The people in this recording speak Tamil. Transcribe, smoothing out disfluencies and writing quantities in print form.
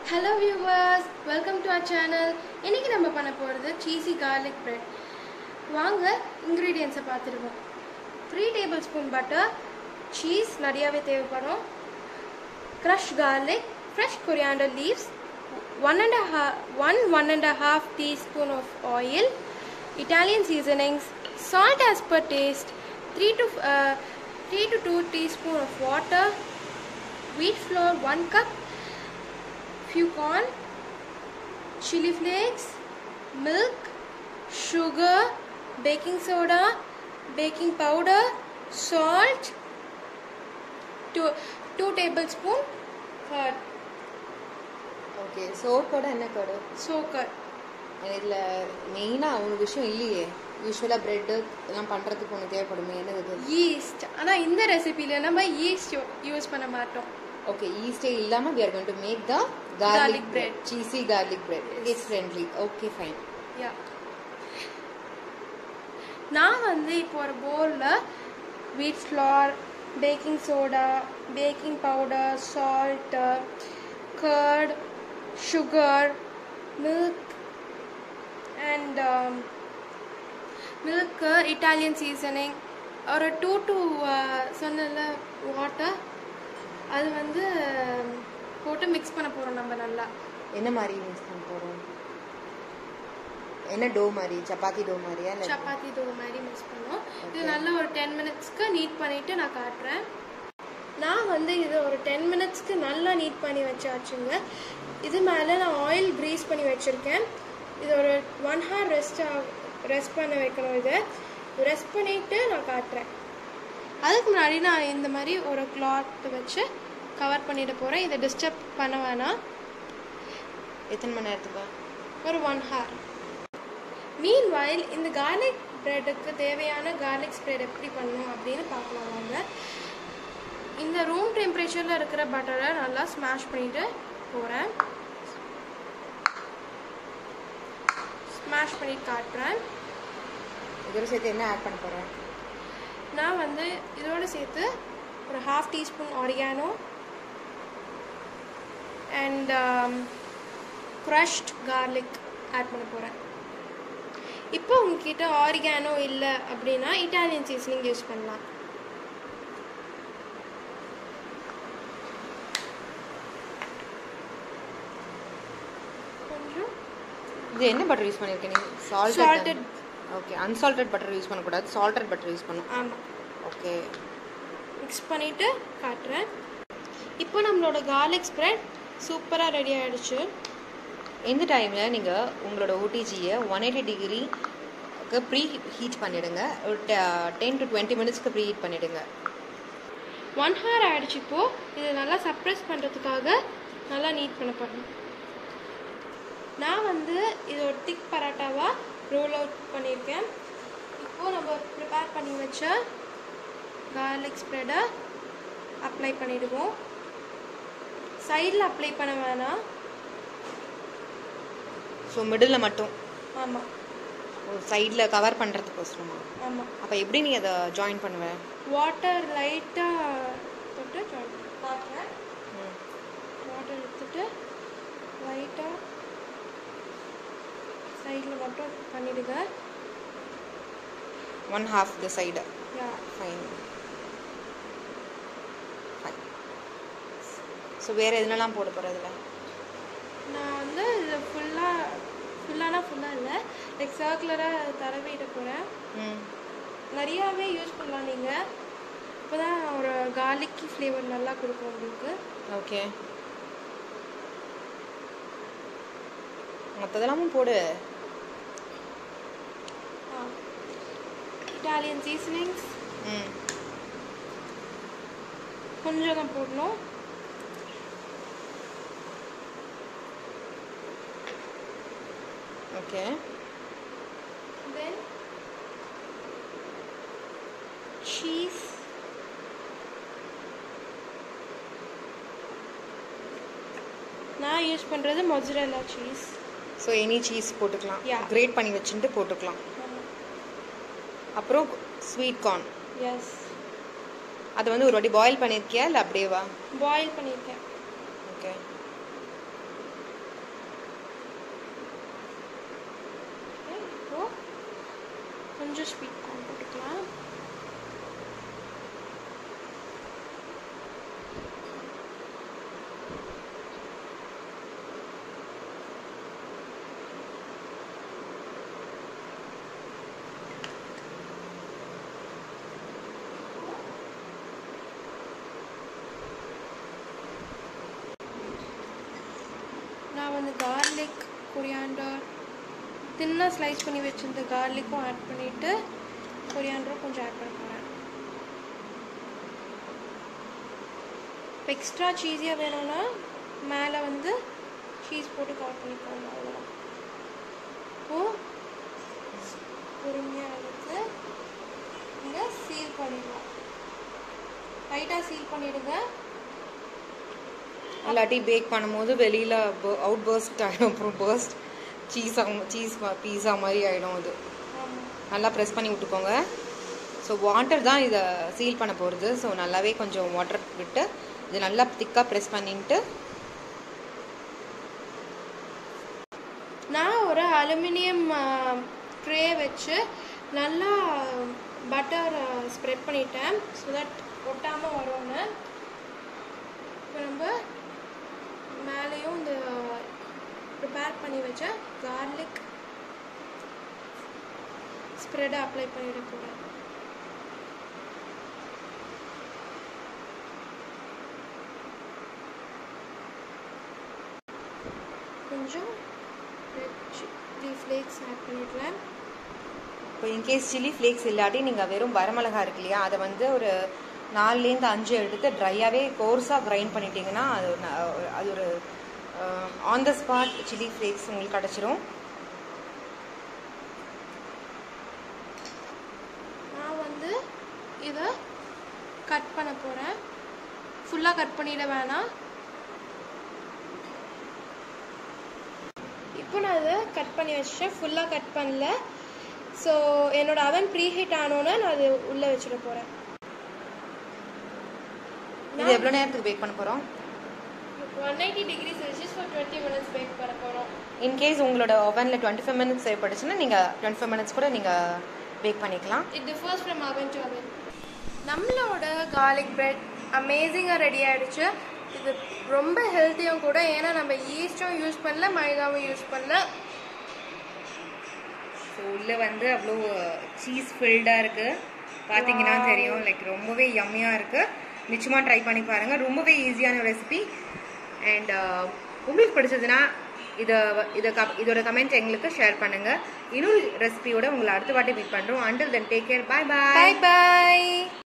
Hello viewers, welcome to our channel. இன்னைக்கு நம்ம பண்ண போறது cheesy garlic bread. வாங்க ingredients பார்த்துடுவோம். 3 tablespoon butter, cheese நிறையவே தேவைப்படும். Crushed garlic, fresh coriander leaves, 1.5 teaspoon of oil, Italian seasonings, salt as per taste, 3 to 2 teaspoon of water, wheat flour 1 cup, few corn, chili flakes, milk, sugar, baking soda, baking powder, salt, 2 tablespoon curd. Okay, soap curd என்ன curd? Soap curd. இதுல மெயினா ஒரு விஷயம் இல்லையே. யூசுவலா பிரெட் எல்லாம் பண்றதுக்கு ஒன்னு தேவைப்படுமே என்னது? yeast. ஆனா இந்த ரெசிபில நம்ம yeast யூஸ் பண்ண மாட்டோம். Okay, yeast இல்லாம we are going to make the garlic bread. Cheesy garlic bread. It's friendly. Okay, fine. Yeah. நான் வந்து இப்போ ஒரு பவுல்ல wheat flour, baking soda, baking powder, salt, curd, sugar, milk and milk, Italian seasoning or 2 to சொன்னல water அது வந்து போட்டு mix பண்ண போறோம் நம்ம நல்லா. என்ன மாதிரி mix பண்ண போறோம்? என்ன டோ மாதிரி? சப்பாத்தி டோ மாதிரியா? சப்பாத்தி டோ மாதிரி mix பண்ணோம். இது நல்லா ஒரு 10 minutesக்கு நீட் பண்ணிட்டு நான் காட்றேன். நான் வந்து இது ஒரு 10 minutesக்கு நல்லா நீட் பண்ணி வச்சாச்சுங்க. இது மேல நான் ஆயில் grease பண்ணி வச்சிருக்கேன். இது ஒரு 1 hour ரெஸ்ட் பண்ண வைக்கணும். இது ரெஸ்ட் பண்ணிட்டு நான் காட்றேன். அதுக்கு முன்னாடி நான் இந்த மாதிரி ஒரு கிளாத் வச்சு கவர் பண்ணிட போறேன். இதை டிஸ்டர்ப் பண்ண வேணாம். எத்தனை மணி நேரத்துக்கு? ஒரு 1 hour. மீன்வைல் இந்த கார்லிக் பிரெட்டுக்கு தேவையான கார்லிக் ஸ்ப்ரெட் எப்படி பண்ணணும் அப்படின்னு பார்க்கலாம் வாங்க. இந்த ரூம் டெம்பரேச்சரில் இருக்கிற பட்டரை நல்லா ஸ்மாஷ் பண்ணிட்டு போகிறேன். ஸ்மாஷ் பண்ணி காட்டுறேன். இதோட சேர்த்து என்ன ஆட் பண்ண போகிறேன்? நான் வந்து இதோடு சேர்த்து ஒரு 1/2 teaspoon oregano and crushed garlic add பண்ண போகிறேன். இப்போ உங்ககிட்ட ஆரிகானோ இல்லை அப்படின்னா இட்டாலியன் சீசனிங் யூஸ் பண்ணலாம். கொஞ்சம் இது என்ன பட்டர் யூஸ் பண்ணிருக்கீங்க? நீங்க salted. Okay, unsalted butter use பண்ண கூடாது. சால்டட் பட்டர் யூஸ் பண்ணனும். ஆமா. ஓகே. மிக்ஸ் பண்ணிட்டு காட்றேன். இப்போ நம்மளோட garlic spread சூப்பரா ரெடி ஆயிடுச்சு. இந்த டைம்ல நீங்க உங்களோட OTG-ய 180 டிகிரிக்கு ப்ரீ ஹீட் பண்ணிடுங்க. ஒரு 10 to 20 மினிட்ஸ்க்கு ப்ரீ ஹீட் பண்ணிடுங்க. 1 hour ஆயிடுச்சு. இப்போ இது நல்லா சப்ரஸ் பண்றதுக்காக நல்லா நீட் பண்ண போறேன். நான் வந்து இது ஒரு திக் பரோட்டாவா ரோல் அவுட் பண்ணியிருக்கேன். இப்போ நம்ம ப்ரிப்பேர் பண்ணி வச்ச கார்லிக் ஸ்ப்ரெடை அப்ளை பண்ணிடுவோம். சைடில் அப்ளை பண்ண வேணாம். ஸோ மிடில் மட்டும். ஆமாம். ஒரு சைடில் கவர் பண்ணுறதுக்கோசரமா? ஆமாம். அப்போ எப்படி நீ அதை ஜாயின் பண்ணுவேன்? வாட்டர் லைட்டாக தொட்டு ஜாயின் பார்க்குறேன். வாட்டர் எடுத்துட்டு லைட்டாக சைடில் மட்டும் பண்ணிடுங்க. 1/2 the side. Yeah. Fine. So வேறு எதுனெல்லாம் போட போகிறதுல? நான் வந்து இது ஃபுல்லாக இல்லை, லைக் சர்க்குலராக தடவிட போகிறேன். நிறையாவே யூஸ் பண்ணலாம் நீங்கள். இப்போ தான் ஒரு கார்லிக்கி ஃப்ளேவர் நல்லா கொடுக்கும் உங்களுக்கு. ஓகே, மற்றதெல்லாமும் போடு. இட்டாலியன் சீசனிங்ஸ் கொஞ்சம் தான் போடணும். ஓகே. Then cheese, நான் யூஸ் பண்ணுறது mozzarella cheese. So any cheese போட்டுக்கலாம். Yeah. கிரேட் பண்ணி வச்சுட்டு போட்டுக்கலாம். அப்புறம் ஸ்வீட் கார்ன். எஸ். அது வந்து ஒரு வாட்டி பாயில் பண்ணியிருக்கியா இல்லை அப்படியேவா? பாயில் பண்ணியிருக்கேன். ஓகே. கொஞ்சம் ஸ்வீட் கார்ன் போட்டுக்கலாம். நான் வந்து கார்லிக், கொரியாண்டர், தின்னாக ஸ்லைஸ் பண்ணி வச்சிருந்த கார்லிக்கும் ஆட் பண்ணிவிட்டு கொரியாண்டரும் கொஞ்சம் ஆட் பண்ண போகிறேன். இப்போ எக்ஸ்ட்ரா சீஸியாக வேணும்னா மேலே வந்து சீஸ் போட்டு கவர் பண்ணிக்கோங்க. அவ்வளோதான். இப்போது பொறுமையாக எடுத்து இங்கே சீல் பண்ணிடலாம். லைட்டாக சீல் பண்ணிவிடுங்க. இல்லாட்டி பேக் பண்ணும்போது வெளியில் அவுட் பர்ஸ்ட் ஆகிடும். அப்புறம் பர்ஸ்ட் சீஸ் பீஸா மாதிரி ஆகிடும். அது நல்லா ப்ரெஸ் பண்ணி விட்டுக்கோங்க. ஸோ வாட்டர் தான் இதை சீல் பண்ண போகிறது. ஸோ நல்லாவே கொஞ்சம் வாட்டர் விட்டு இது நல்லா திக்காக ப்ரெஸ் பண்ணிட்டு நான் ஒரு அலுமினியம் ட்ரே வச்சு நல்லா பட்டர் ஸ்ப்ரெட் பண்ணிட்டேன். ஸோ தட் ஒட்டாமல் வரும்னு. இப்போ நம்ம மேலேயும் இந்த ப்ரிப்பேர் பண்ணி வச்ச கார்லிக் ஸ்ப்ரெடை அப்ளை பண்ணிட போகிறேன். கொஞ்சம் சில்லி ஃப்ளேக்ஸ் ஆட் பண்ணிடுறேன். இப்போ இன்கேஸ் சில்லி ஃப்ளேக்ஸ் இல்லாட்டி நீங்கள் வெறும் வரமிளகா இருக்கு இல்லையா, அதை வந்து ஒரு 4லேருந்து 5 எடுத்து ட்ரையாகவே கோர்ஸாக கிரைண்ட் பண்ணிட்டீங்கன்னா அது ஒரு on the spot chilli flakes உங்களுக்கு கிடச்சிரும். நான் வந்து இதை கட் பண்ண போகிறேன். ஃபுல்லாக கட் பண்ணிட வேணாம். இப்போ நான் இதை கட் பண்ணி வச்சிட்டேன். ஃபுல்லாக கட் பண்ணல. ஸோ என்னோட அவன் ப்ரீ ஹீட் ஆனோன்னு நான் அது உள்ளே வச்சிட போகிறேன். இது எவ்வளோ நேரத்துக்கு பேக் பண்ண போகிறோம்? 180 degrees Celsius for 20 minutes bake பண்ண போகிறோம். இன்கேஸ் உங்களோட ஓவனில் 25 minutes தேவைப்படுச்சுன்னா நீங்கள் 25 minutes கூட நீங்கள் பேக் பண்ணிக்கலாம். It differs from oven to oven. நம்மளோட garlic bread அமேசிங்காக ரெடி ஆகிடுச்சு. இது ரொம்ப ஹெல்த்தியும் கூட. ஏன்னா நம்ம ஈஸ்டும் யூஸ் பண்ணல, மைதாவும் யூஸ் பண்ணல. ஸோ உள்ளே வந்து அவ்வளோ சீஸ் ஃபில்டாக இருக்குது. பார்த்தீங்கன்னா தெரியும். லைக் ரொம்பவே யம்மியாக இருக்குது. நிச்சயமாக ட்ரை பண்ணி பாருங்கள். ரொம்பவே ஈஸியான ரெசிபி. அண்ட் உங்களுக்கு பிடிச்சதுன்னா இதோட கமெண்ட் எங்களுக்கு ஷேர் பண்ணுங்கள். இன்னொரு ரெசிபியோட உங்களை அடுத்த வாட்டி மீட் பண்ணுறோம். Until then take care. Bye bye. Bye பாய்.